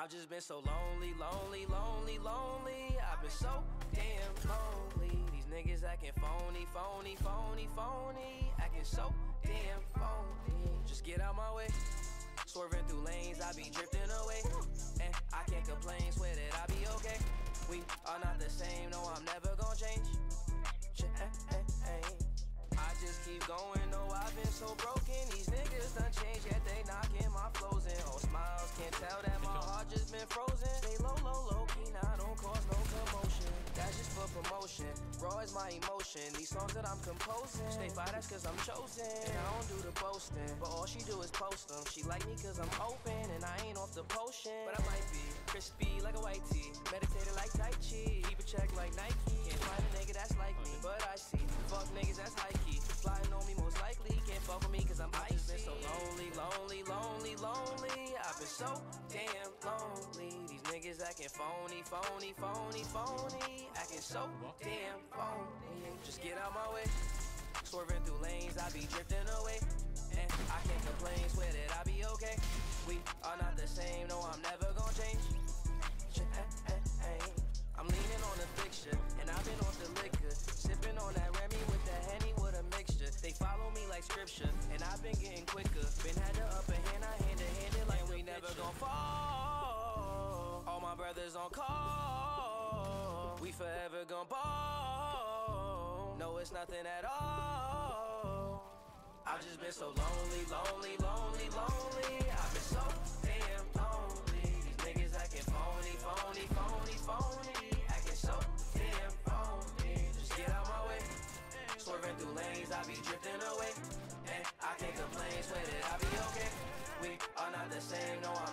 I've just been so lonely, lonely, lonely, lonely. I've been so damn lonely. These niggas acting phony, phony, phony, phony. Acting so damn phony. Just get out my way. Swerving through lanes, I be drifting away. And I can't complain, swear that I be okay. We are not the same, no, I'm never gonna change. I just keep going, no, I've been so broken. These niggas done changed, yet they knocking my flows in. All smiles, can't tell that my heart just been frozen. Stay low, low, low key, now don't cause no commotion. That's just for promotion, raw is my emotion. These songs that I'm composing, stay fly, that's cause I'm chosen. And I don't do the boasting, but all she do is post them. She like me cause I'm open, and I ain't off the potion. But I might be crispy like a white tee, meditated like Tai Chi, keep a check like Nike. Can't find a nigga that's like me, but I see fuck niggas that's high key. Flying on me most likely, can't fuck with me cause I'm icy. I've been so lonely, lonely, lonely, lonely. I've been so damn lonely. These niggas acting phony, phony, phony, phony. Acting so damn phony. Just get out my way. Swerving through lanes, I be drifting away. And I can't complain, swear that I be okay. We are not the same, no, I'm never gonna change. I'm leaning on the fixture, and I've been off the liquor. Sipping on that Remy with the Henny with a mixture. They follow me like scripture, and I've been getting quicker. Been had the upper hand, I hand it like we never gon' fall. All my brothers on call. We forever gon' ball. No, it's nothing at all. I've just been so lonely, lonely, lonely, lonely. I've been so damn lonely. These niggas acting phony, phony, phony, phony. Acting so damn phony. Just get out my way. Swerving through lanes, I be drifting away. And I can't complain, swear that I be okay. We are not the same, no, I'm